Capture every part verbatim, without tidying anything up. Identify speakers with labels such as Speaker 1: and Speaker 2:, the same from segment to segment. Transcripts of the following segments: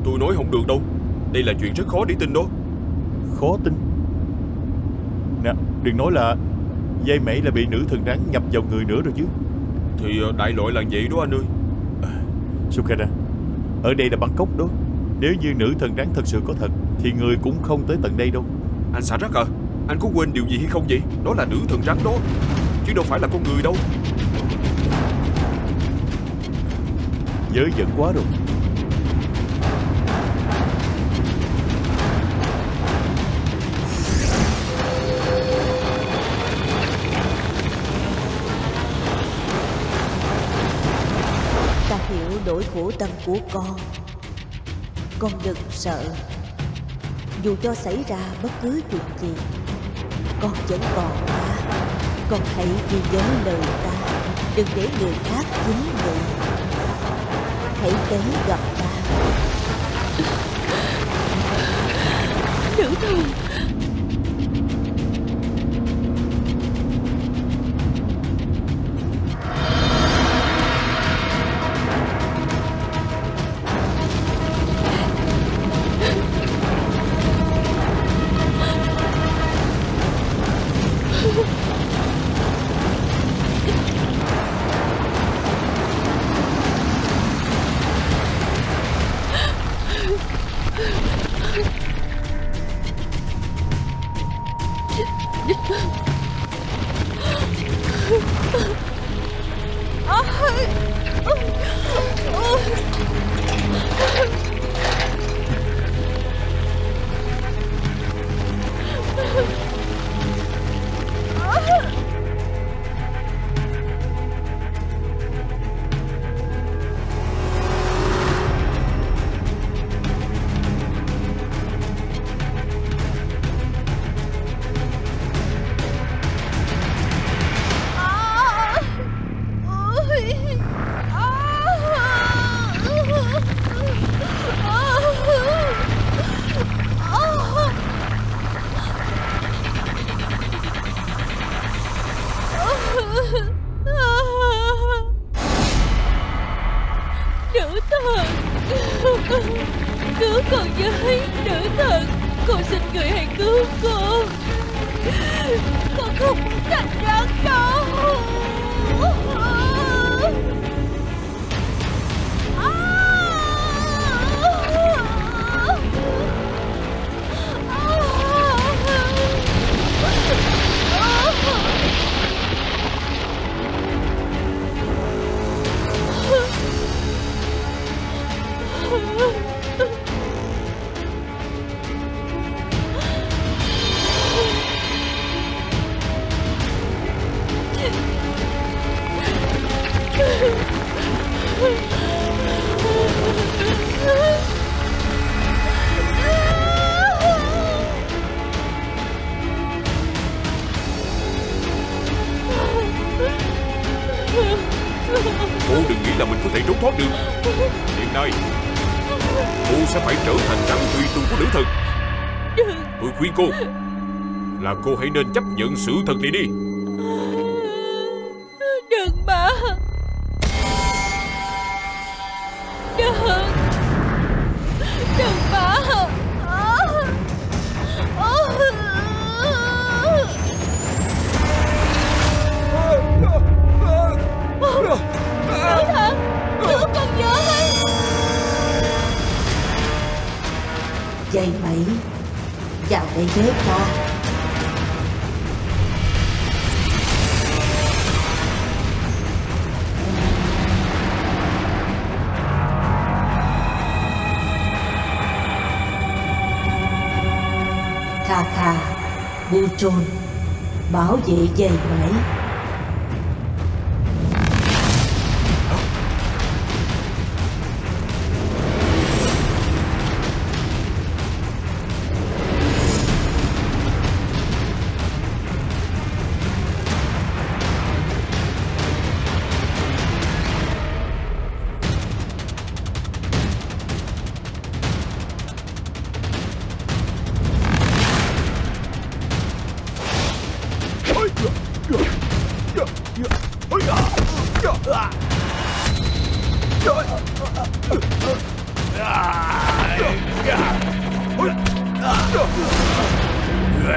Speaker 1: Tôi nói không được đâu. Đây là chuyện rất khó để tin đó.
Speaker 2: Khó tin? Nè, đừng nói là dây mẩy là bị nữ thần rắn nhập vào người nữa rồi chứ.
Speaker 1: Thì đại loại là vậy đó anh ơi.
Speaker 2: à, Sukara, ở đây là Bangkok đó. Nếu như nữ thần rắn thật sự có thật thì người cũng không tới tận đây đâu.
Speaker 1: Anh xả rắc à, anh có quên điều gì hay không vậy? Đó là nữ thần rắn đó, chứ đâu phải là con người đâu.
Speaker 2: Dớ dẫn quá rồi.
Speaker 3: Ta hiểu nỗi khổ tâm của con. Con đừng sợ. Dù cho xảy ra bất cứ chuyện gì, con vẫn còn ta. Con hãy ghi nhớ lời ta. Đừng để người khác chế ngự. Hãy tới gặp ta. Nữ thần. Nữ thần, cứu con với. Nữ thần, con xin người hãy cứu con. Con không muốn thành rắn đâu.
Speaker 1: Cô đừng nghĩ là mình có thể trốn thoát được. Hiện nay cô sẽ phải trở thành rắn tùy tùng của nữ thần. Tôi khuyên cô là cô hãy nên chấp nhận sự thật này đi.
Speaker 3: Đừng mà. Đừng. Đừng mà. Nữ thần, cứu con với. Dây mẩy, vào đây với ta. Kha Kha, Butrôn, bảo vệ dây mẩy.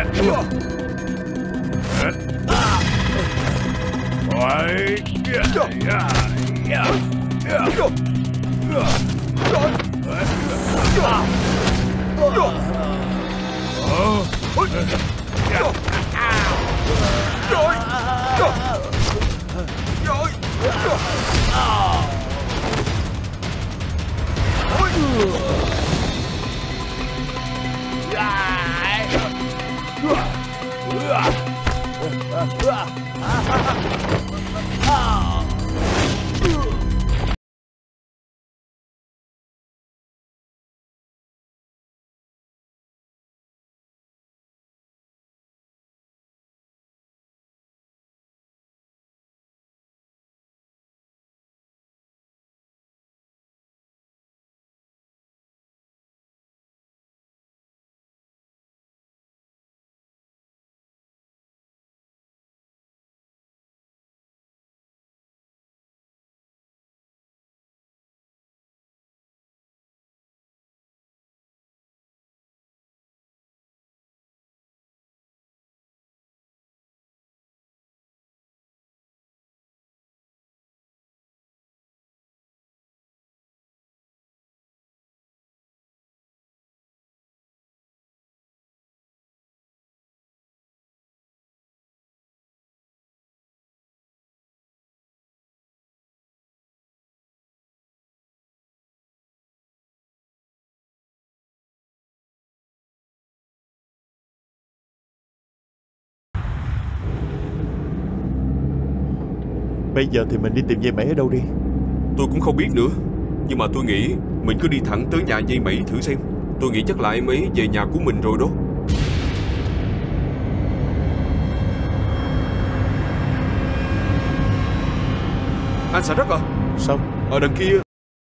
Speaker 2: Bây giờ thì mình đi tìm dây mẩy ở đâu đi?
Speaker 1: Tôi cũng không biết nữa. Nhưng mà tôi nghĩ mình cứ đi thẳng tới nhà dây mẩy thử xem. Tôi nghĩ chắc là em ấy về nhà của mình rồi đó. Anh Xà Rắc à?
Speaker 2: Sao?
Speaker 1: Ở đằng kia.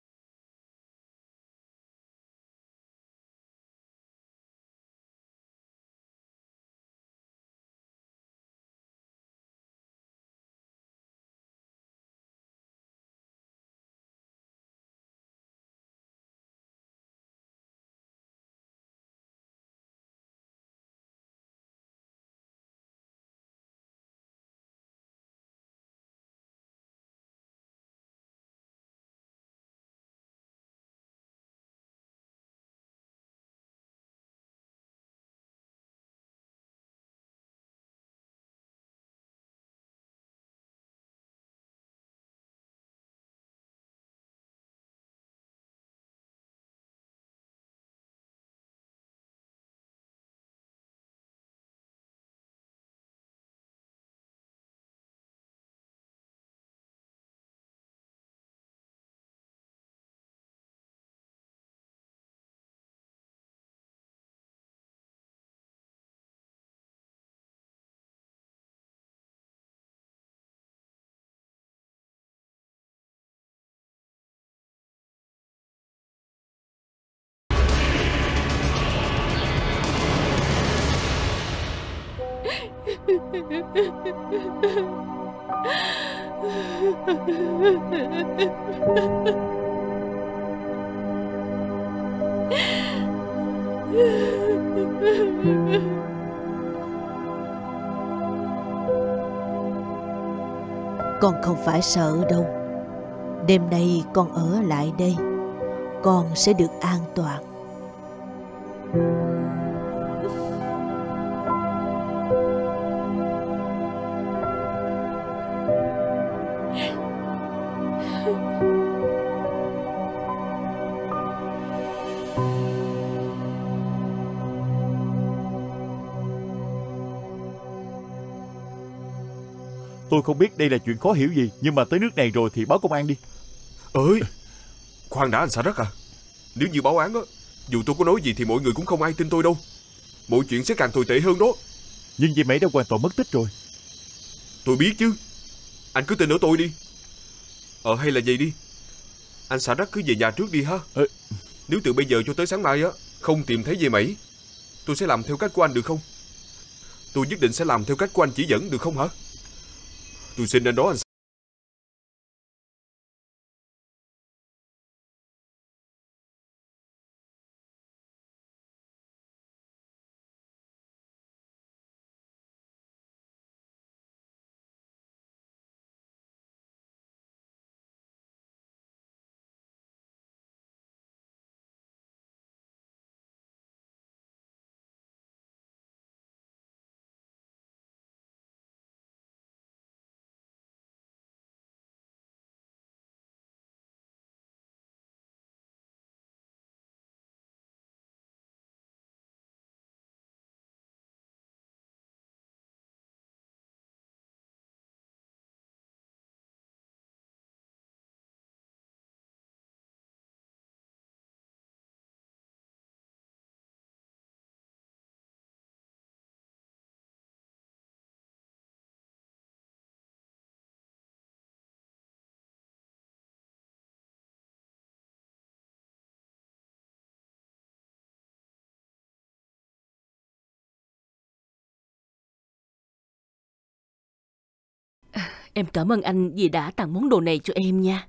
Speaker 3: Con không phải sợ đâu. Đêm nay con ở lại đây, con sẽ được an toàn.
Speaker 2: Tôi không biết đây là chuyện khó hiểu gì, nhưng mà tới nước này rồi thì báo công an đi.
Speaker 1: Ơi, khoan đã anh Xà Rắc à. Nếu như báo án á, dù tôi có nói gì thì mọi người cũng không ai tin tôi đâu. Mọi chuyện sẽ càng tồi tệ hơn đó.
Speaker 2: Nhưng dây mẩy đã hoàn toàn mất tích rồi.
Speaker 1: Tôi biết chứ. Anh cứ tin ở tôi đi. Ờ hay là vậy đi, anh Xà Rắc cứ về nhà trước đi ha.
Speaker 2: Ê.
Speaker 1: Nếu từ bây giờ cho tới sáng mai á không tìm thấy dây mẩy, tôi sẽ làm theo cách của anh được không? Tôi nhất định sẽ làm theo cách của anh chỉ dẫn được không hả? Tôi xin anh đó anh.
Speaker 4: Em cảm ơn anh vì đã tặng món đồ này cho em nha.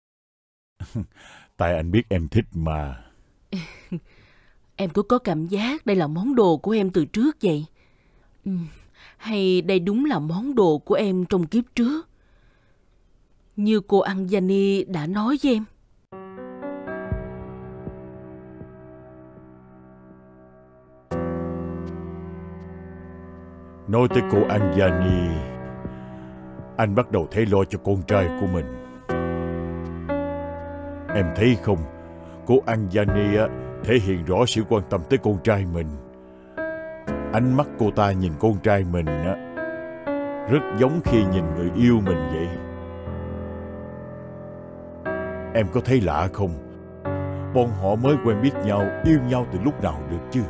Speaker 2: Tại anh biết em thích mà.
Speaker 4: Em cứ có cảm giác đây là món đồ của em từ trước vậy. Ừ, hay đây đúng là món đồ của em trong kiếp trước, như cô Anjani đã nói với em.
Speaker 2: Nói tới cô Anjani, anh bắt đầu thấy lo cho con trai của mình. Em thấy không, cô Anjani á, thể hiện rõ sự quan tâm tới con trai mình. Ánh mắt cô ta nhìn con trai mình á, rất giống khi nhìn người yêu mình vậy. Em có thấy lạ không? Bọn họ mới quen biết nhau, yêu nhau từ lúc nào được chứ?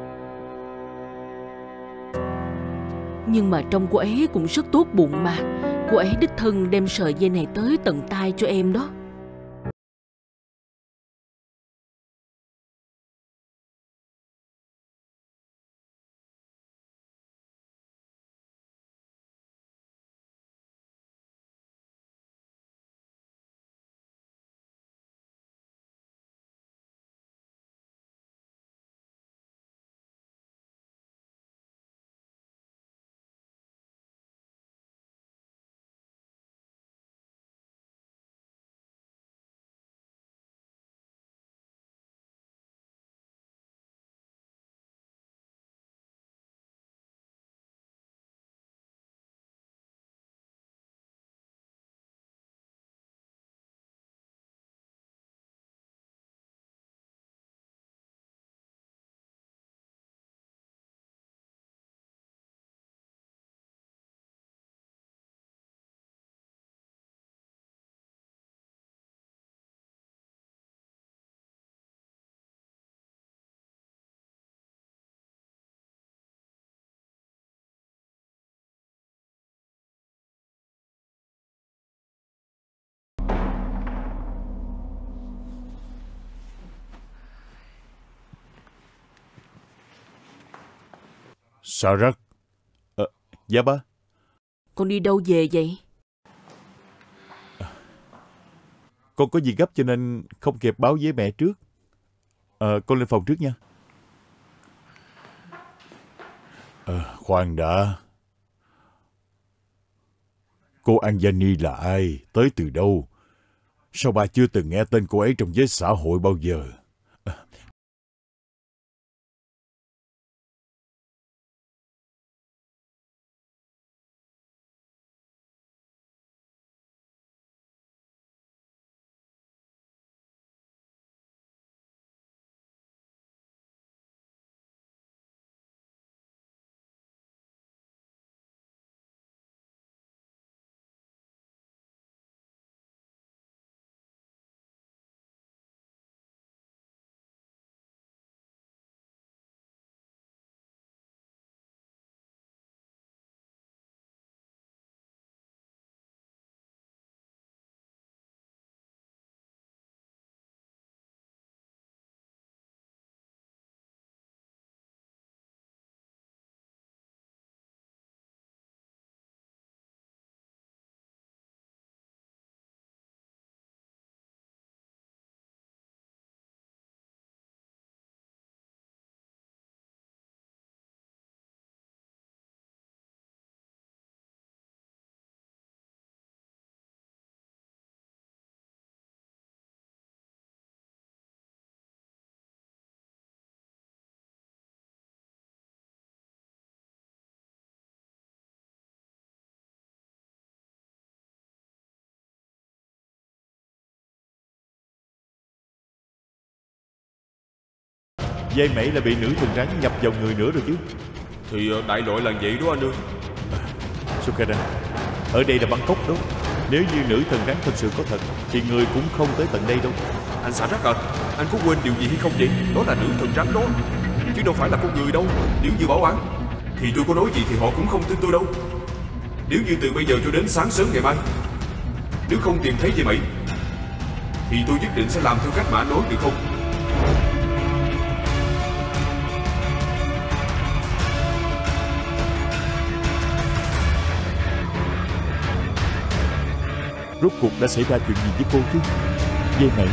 Speaker 4: Nhưng mà trông cô ấy cũng rất tốt bụng mà. Cô ấy đích thân đem sợi dây này tới tận tay cho em đó.
Speaker 2: Sarak. À, dạ ba.
Speaker 4: Con đi đâu về vậy?
Speaker 2: À, con có gì gấp cho nên không kịp báo với mẹ trước. À, con lên phòng trước nha. À, khoan đã. Cô Anjani là ai? Tới từ đâu? Sao ba chưa từng nghe tên cô ấy trong giới xã hội bao giờ? À, dây mẩy là bị nữ thần rắn nhập vào người nữa rồi chứ.
Speaker 1: Thì đại loại là vậy đó anh ơi.
Speaker 2: À, Sukada, ở đây là Bangkok đó. Nếu như nữ thần rắn thật sự có thật thì người cũng không tới tận đây đâu.
Speaker 1: Anh Sarak à, anh có quên điều gì hay không vậy? Đó là nữ thần rắn đó, chứ đâu phải là con người đâu. Nếu như bảo án thì tôi có nói gì thì họ cũng không tin tôi đâu. Nếu như từ bây giờ cho đến sáng sớm ngày mai, nếu không tìm thấy dây mẩy thì tôi nhất định sẽ làm theo cách mà anh nói, được không?
Speaker 2: Rốt cuộc đã xảy ra chuyện gì với cô chứ? Vậy mẹ.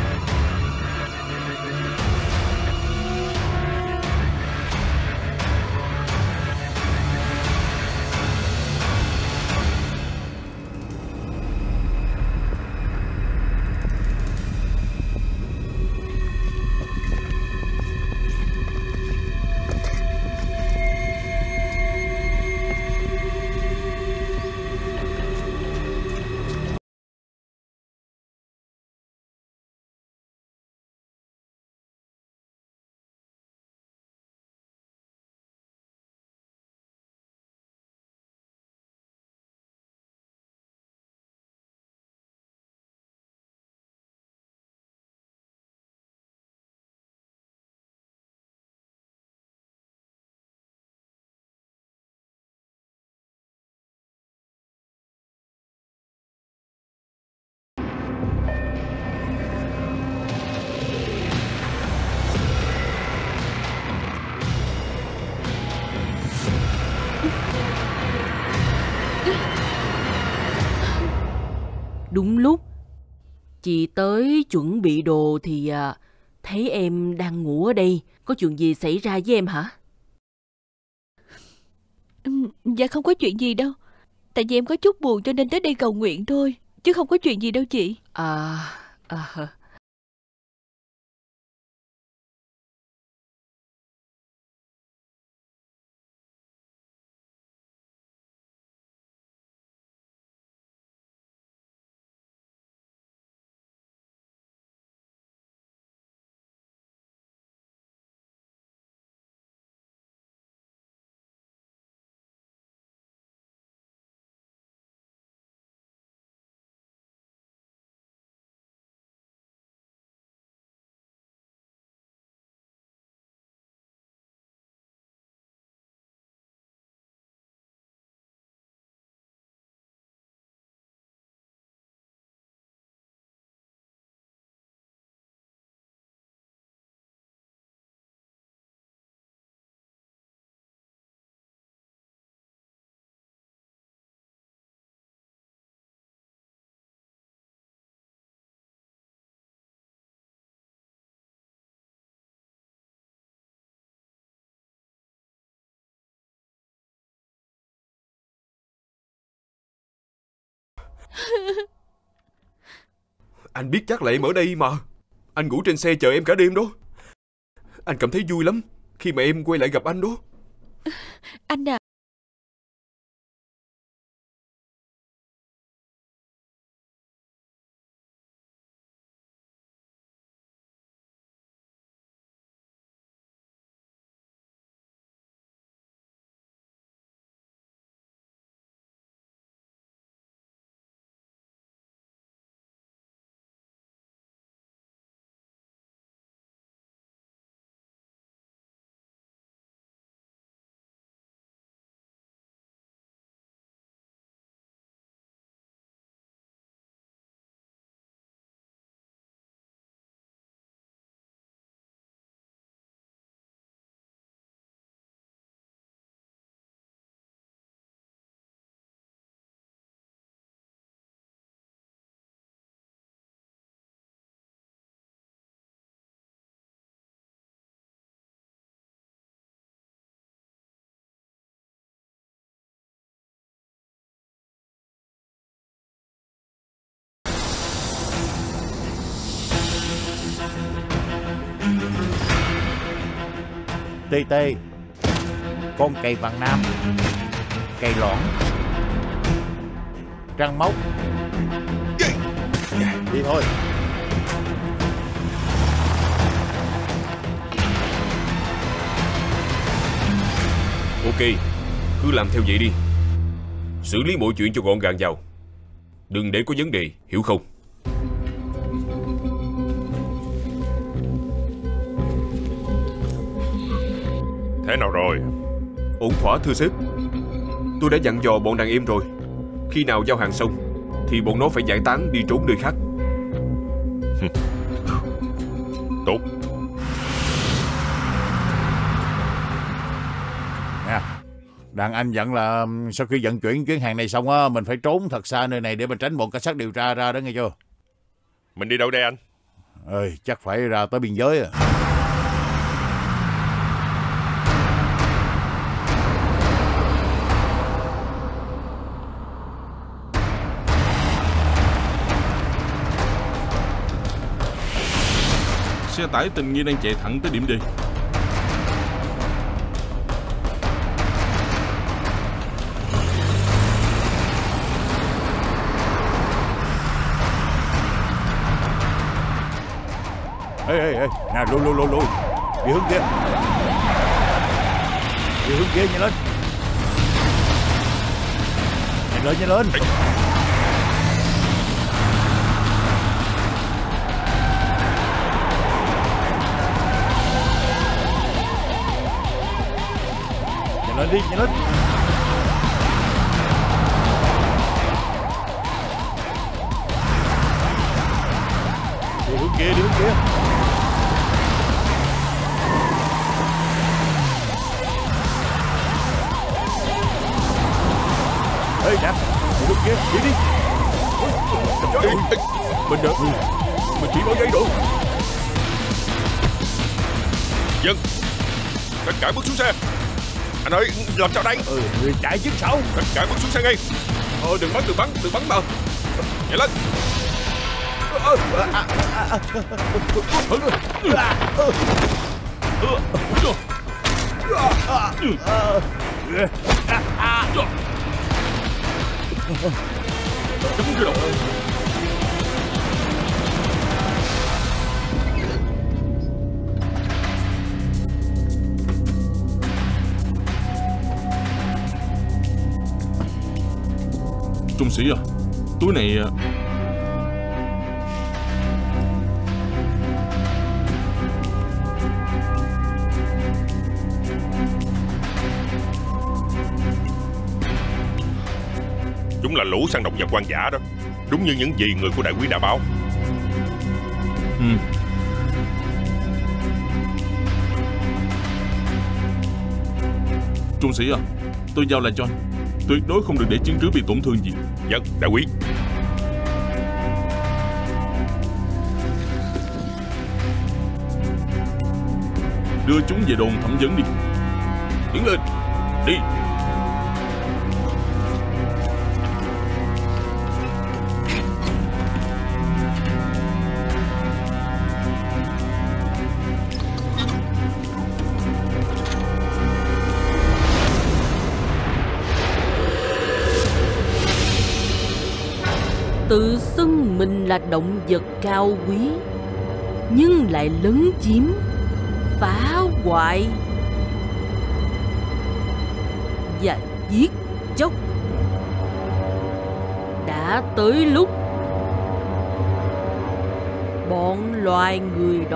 Speaker 4: Đúng lúc chị tới chuẩn bị đồ thì à, thấy em đang ngủ ở đây. Có chuyện gì xảy ra với em hả?
Speaker 5: Ừ, dạ không có chuyện gì đâu. Tại vì em có chút buồn cho nên tới đây cầu nguyện thôi, chứ không có chuyện gì đâu chị.
Speaker 4: À, à
Speaker 1: Anh biết chắc là em ở đây mà. Anh ngủ trên xe chờ em cả đêm đó. Anh cảm thấy vui lắm khi mà em quay lại gặp anh đó.
Speaker 5: Anh à,
Speaker 2: Tê tê, con cày vàng nam, cày lõn, răng móc. Đi thôi.
Speaker 1: Ok, cứ làm theo vậy đi. Xử lý mọi chuyện cho gọn gàng vào. Đừng để có vấn đề, hiểu không?
Speaker 6: Thế nào rồi?
Speaker 1: Ổn thỏa thưa sếp. Tôi đã dặn dò bọn đàn em rồi. Khi nào giao hàng xong thì bọn nó phải giải tán đi trốn nơi khác.
Speaker 6: Tốt.
Speaker 2: Nè, Đàn anh dặn là sau khi vận chuyển chuyến hàng này xong á, mình phải trốn thật xa nơi này để mình tránh bọn cảnh sát điều tra ra đó, nghe chưa?
Speaker 6: Mình đi đâu đây anh?
Speaker 2: Ơi, chắc phải ra tới biên giới à.
Speaker 7: Xe tải tình nghi đang chạy thẳng tới điểm D.
Speaker 2: Ê, ê, ê, nè, lùi, lùi, lùi, lùi. Đi hướng kia. Đi hướng kia, nhanh lên. Nhanh lên, nhanh lên. Nhanh lên đi, nhanh lên. Đi hướng kia, đi hướng kia. Ê, nè, đi hướng kia, đi đi.
Speaker 1: Ê, ê, mình đợi, mình chỉ nói giấy được.
Speaker 6: Dân, tất cả bước xuống xe. Anh ơi, làm sao đây?
Speaker 2: Ừ, người chạy chứ sao?
Speaker 6: Tất cả bước xuống xe ngay.
Speaker 1: Ờ, đừng bắn, đừng bắn, đừng bắn mà.
Speaker 6: Nhảy lên.
Speaker 1: Cắm cái đầu.
Speaker 7: Trung sĩ à, túi này à,
Speaker 6: Chúng là lũ săn động vật hoang dã đó. Đúng như những gì người của đại quý đã báo.
Speaker 7: ừ. Trung sĩ à, tôi giao lại cho anh. Tuyệt đối không được để chứng cứ bị tổn thương gì.
Speaker 6: Dân, đại quý.
Speaker 7: Đưa chúng về đồn thẩm vấn đi.
Speaker 1: Tiến lên, đi.
Speaker 4: Tự xưng mình là động vật cao quý, nhưng lại lấn chiếm, phá hoại và giết chóc. Đã tới lúc bọn loài người đó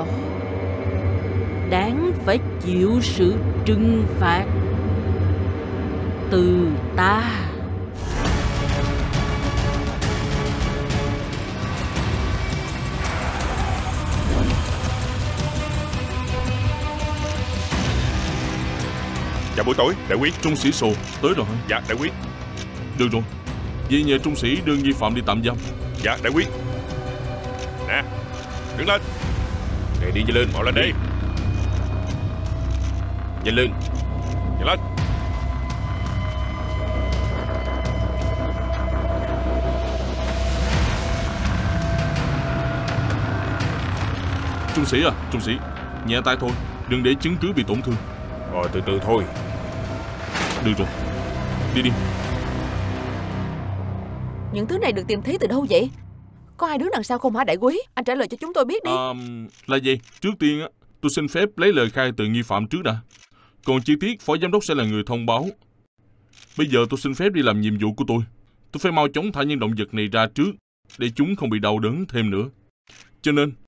Speaker 4: đáng phải chịu sự trừng phạt từ ta.
Speaker 6: Chào buổi tối, đại quý.
Speaker 7: Trung sĩ Sồ tới rồi hả?
Speaker 6: Dạ, đại quý.
Speaker 7: Được rồi, vậy nhờ trung sĩ đưa nghi phạm đi tạm giam.
Speaker 6: Dạ, đại quý. Nè, đứng lên.
Speaker 1: Này, đi nhanh lên.
Speaker 6: Mau lên đi.
Speaker 1: Nhanh lên.
Speaker 6: Nhanh lên.
Speaker 7: Trung sĩ à, trung sĩ, nhẹ tay thôi, đừng để chứng cứ bị tổn thương.
Speaker 1: Rồi, từ từ thôi.
Speaker 7: Được rồi, đi đi.
Speaker 8: Những thứ này được tìm thấy từ đâu vậy? Có hai đứa đằng sau không hả đại quý? Anh trả lời cho chúng tôi biết đi.
Speaker 7: À, là gì? Trước tiên á, tôi xin phép lấy lời khai từ nghi phạm trước đã. Còn chi tiết phó giám đốc sẽ là người thông báo. Bây giờ tôi xin phép đi làm nhiệm vụ của tôi. Tôi phải mau chóng thả những động vật này ra trước, để chúng không bị đau đớn thêm nữa. Cho nên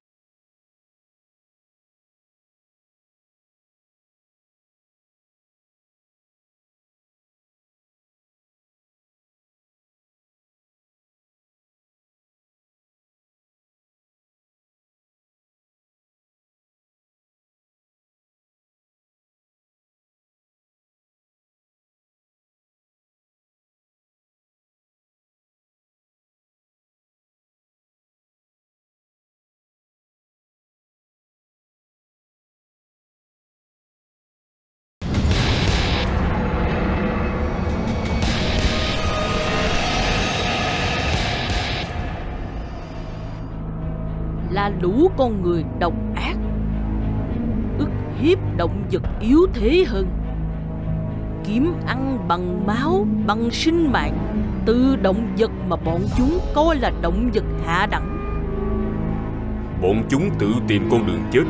Speaker 4: hạ lũ con người độc ác, ức hiếp động vật yếu thế hơn, kiếm ăn bằng máu, bằng sinh mạng từ động vật mà bọn chúng coi là động vật hạ đẳng.
Speaker 1: Bọn chúng tự tìm con đường chết.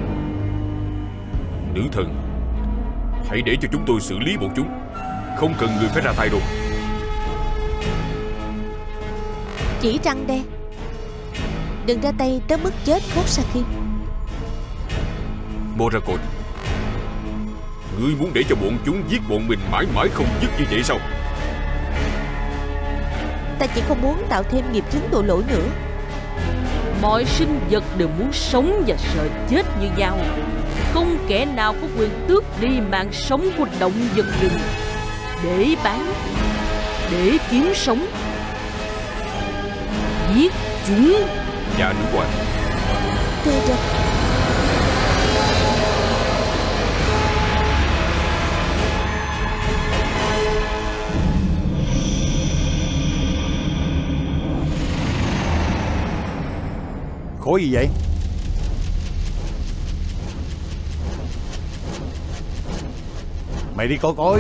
Speaker 1: Nữ thần, hãy để cho chúng tôi xử lý bọn chúng, không cần người phải ra tay đâu.
Speaker 3: Chỉ răng đe, đừng ra tay tới mức chết Khosaki.
Speaker 1: Morakot, ngươi muốn để cho bọn chúng giết bọn mình mãi mãi không dứt như vậy sao?
Speaker 3: Ta chỉ không muốn tạo thêm nghiệp chướng tội lỗi nữa.
Speaker 4: Mọi sinh vật đều muốn sống và sợ chết như nhau. Không kẻ nào có quyền tước đi mạng sống của động vật rừng để bán, để kiếm sống. Giết chúng.
Speaker 1: Dạ nữ hoàng.
Speaker 3: Thưa rồi.
Speaker 2: Khối gì vậy? Mày đi coi coi.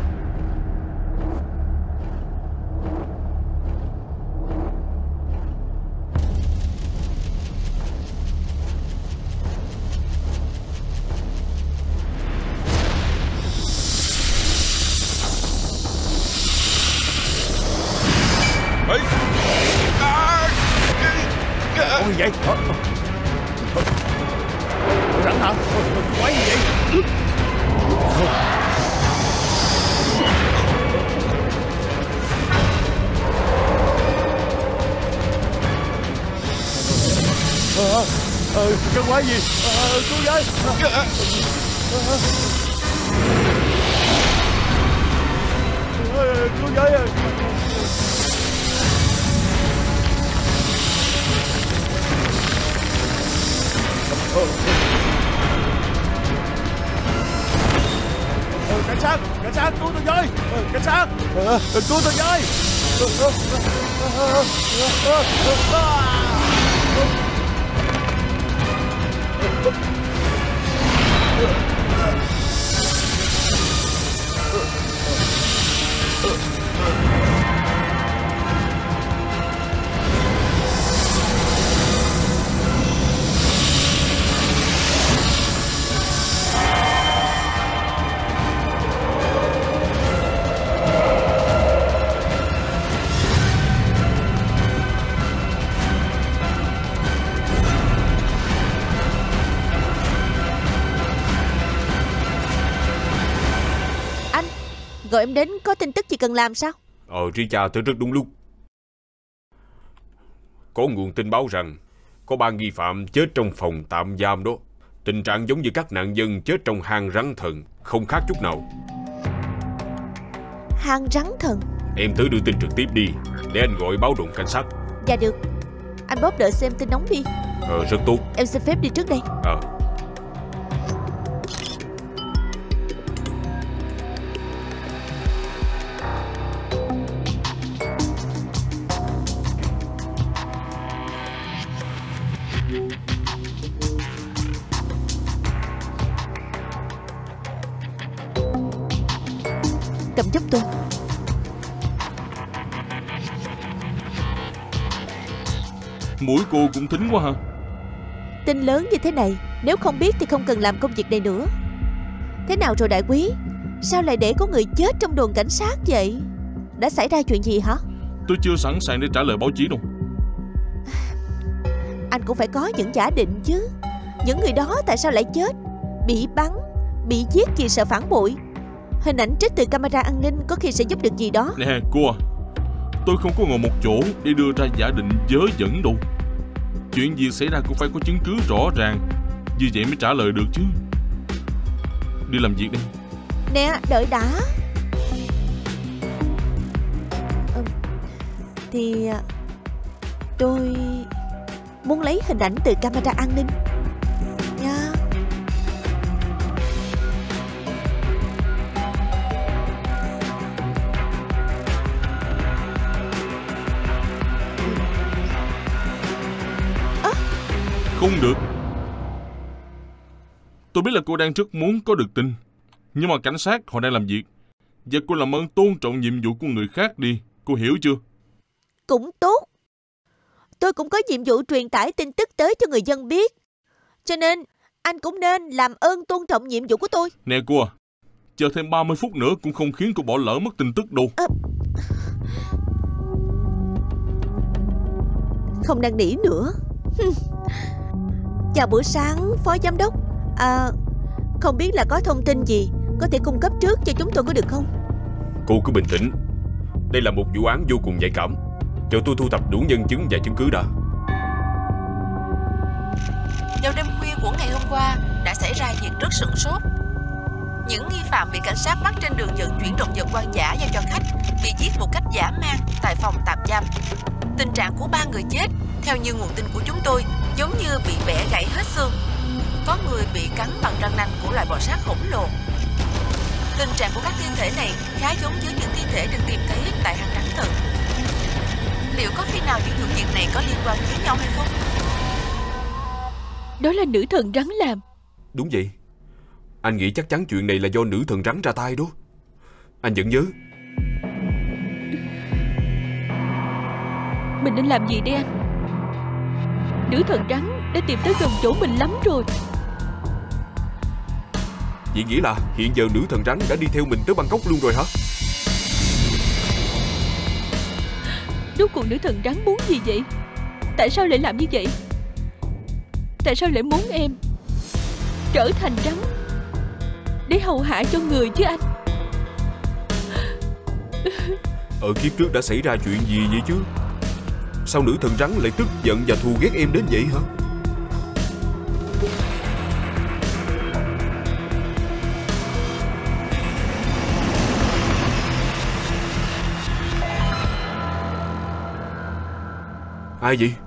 Speaker 6: Ê! À!
Speaker 2: Ôi gì vậy? Rắn hả? Quái gì vậy? Ờ, ờ, cái quái gì? Ờ, cô gái. Ờ, cô gái ơi. Ờ, cảnh sát, cảnh sát, cứu tôi với. Ờ, cảnh sát, ờ, cứu tôi với. Ờ, ờ, ờ, ờ, ờ, ờ, ờ.
Speaker 3: Gọi em đến có tin tức gì cần làm sao?
Speaker 1: Ờ, Richa tới rất đúng lúc. Có nguồn tin báo rằng có ba nghi phạm chết trong phòng tạm giam đó. Tình trạng giống như các nạn nhân chết trong hang rắn thần, không khác chút nào.
Speaker 3: Hang rắn thần?
Speaker 1: Em tới đưa tin trực tiếp đi, để anh gọi báo động cảnh sát.
Speaker 3: Dạ được. Anh Bob đợi xem tin nóng đi.
Speaker 1: Ờ, rất tốt.
Speaker 3: Em xin phép đi trước đây.
Speaker 1: Ờ.
Speaker 3: Cầm giúp tôi.
Speaker 7: Mũi cô cũng thính quá ha.
Speaker 3: Tin lớn như thế này, nếu không biết thì không cần làm công việc này nữa. Thế nào rồi đại quý? Sao lại để có người chết trong đồn cảnh sát vậy? Đã xảy ra chuyện gì hả?
Speaker 7: Tôi chưa sẵn sàng để trả lời báo chí đâu.
Speaker 3: Anh cũng phải có những giả định chứ. Những người đó tại sao lại chết? Bị bắn, bị giết vì sợ phản bội. Hình ảnh trích từ camera an ninh có khi sẽ giúp được gì đó.
Speaker 7: Nè cô à, tôi không có ngồi một chỗ để đưa ra giả định vớ vẩn đâu. Chuyện gì xảy ra cũng phải có chứng cứ rõ ràng, như vậy mới trả lời được chứ. Đi làm việc đi.
Speaker 3: Nè, đợi đã. ừ, Thì tôi muốn lấy hình ảnh từ camera an ninh nha.
Speaker 7: Không được. Tôi biết là cô đang rất muốn có được tin, nhưng mà cảnh sát họ đang làm việc, và cô làm ơn tôn trọng nhiệm vụ của người khác đi. Cô hiểu chưa?
Speaker 3: Cũng tốt. Tôi cũng có nhiệm vụ truyền tải tin tức tới cho người dân biết. Cho nên anh cũng nên làm ơn tôn trọng nhiệm vụ của tôi.
Speaker 7: Nè cô à, chờ thêm ba mươi phút nữa cũng không khiến cô bỏ lỡ mất tin tức đâu.
Speaker 3: À, không năn nỉ nữa. Chào buổi sáng, Phó Giám đốc. À, không biết là có thông tin gì có thể cung cấp trước cho chúng tôi có được không?
Speaker 1: Cô cứ bình tĩnh. Đây là một vụ án vô cùng nhạy cảm. Chờ tôi thu thập đủ nhân chứng và chứng cứ đã.
Speaker 8: Vào đêm khuya của ngày hôm qua đã xảy ra việc rất sửng sốt. Những nghi phạm bị cảnh sát bắt trên đường vận chuyển động vật hoang dã giao cho khách bị giết một cách dã man tại phòng tạm giam. Tình trạng của ba người chết, theo như nguồn tin của chúng tôi, giống như bị bẻ gãy hết xương. Có người bị cắn bằng răng nanh của loài bò sát khổng lồ. Tình trạng của các thi thể này khá giống với những thi thể được tìm thấy tại hang rắn thần. Liệu có khi nào những vụ việc này có liên quan với nhau hay không?
Speaker 5: Đó là nữ thần rắn làm.
Speaker 1: Đúng vậy. Anh nghĩ chắc chắn chuyện này là do nữ thần rắn ra tay đó. Anh vẫn nhớ.
Speaker 5: Mình nên làm gì đây anh? Nữ thần rắn đã tìm tới gần chỗ mình lắm rồi.
Speaker 1: Vậy nghĩa là hiện giờ nữ thần rắn đã đi theo mình tới Bangkok luôn rồi hả?
Speaker 5: Rốt cuộc nữ thần rắn muốn gì vậy? Tại sao lại làm như vậy? Tại sao lại muốn em trở thành rắn để hầu hạ cho người chứ anh?
Speaker 1: Ở kiếp trước đã xảy ra chuyện gì vậy chứ? Sao nữ thần rắn lại tức giận và thù ghét em đến vậy hả? Ai vậy?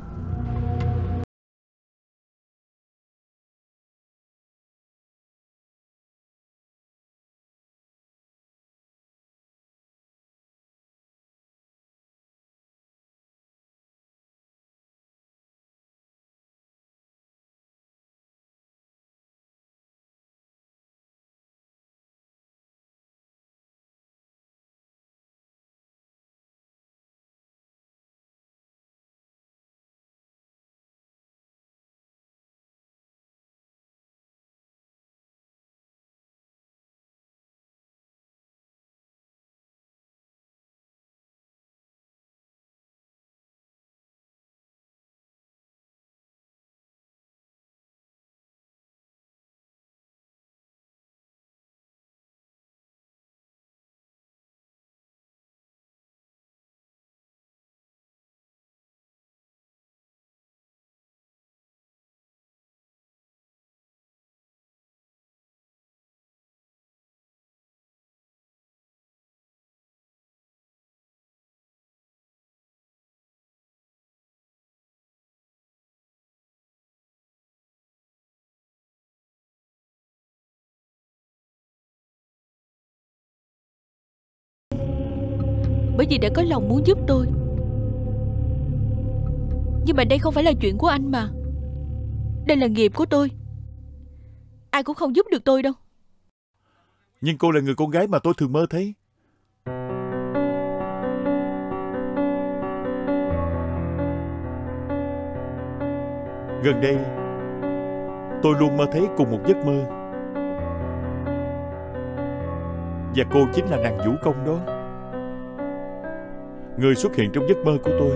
Speaker 5: Bởi vì đã có lòng muốn giúp tôi. Nhưng mà đây không phải là chuyện của anh mà. Đây là nghiệp của tôi. Ai cũng không giúp được tôi đâu.
Speaker 2: Nhưng cô là người con gái mà tôi thường mơ thấy. Gần đây tôi luôn mơ thấy cùng một giấc mơ. Và cô chính là nàng vũ công đó, người xuất hiện trong giấc mơ của tôi.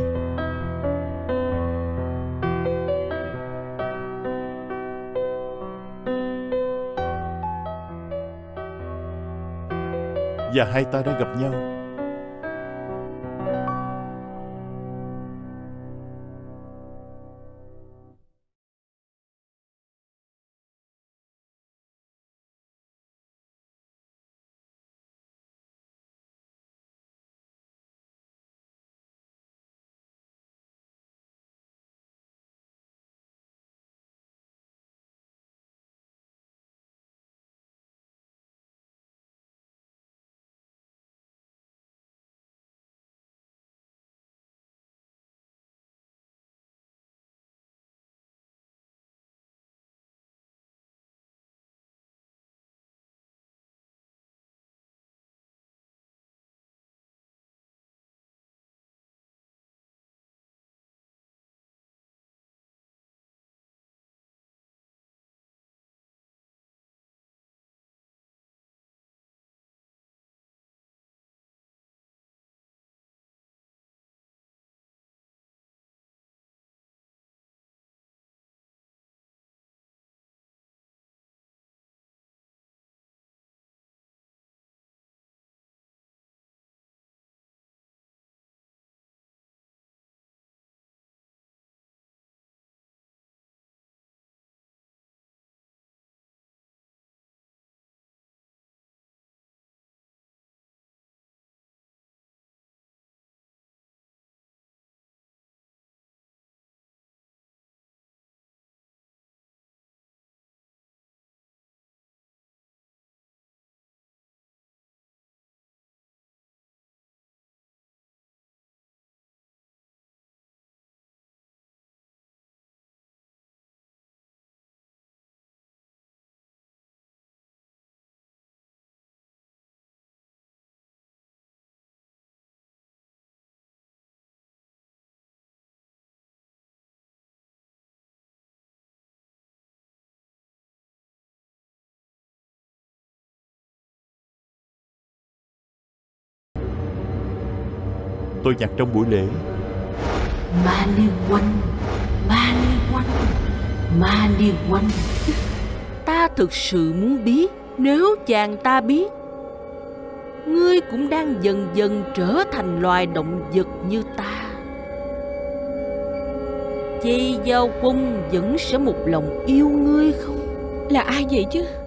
Speaker 2: Và hai ta đã gặp nhau. tôi nhặt trong buổi lễ.
Speaker 4: Ma liên quanh, ma liên quanh, ma liên quanh. Ta thực sự muốn biết, nếu chàng ta biết, ngươi cũng đang dần dần trở thành loài động vật như ta, Chi Giao Quân vẫn sẽ một lòng yêu ngươi không?
Speaker 5: Là ai vậy chứ?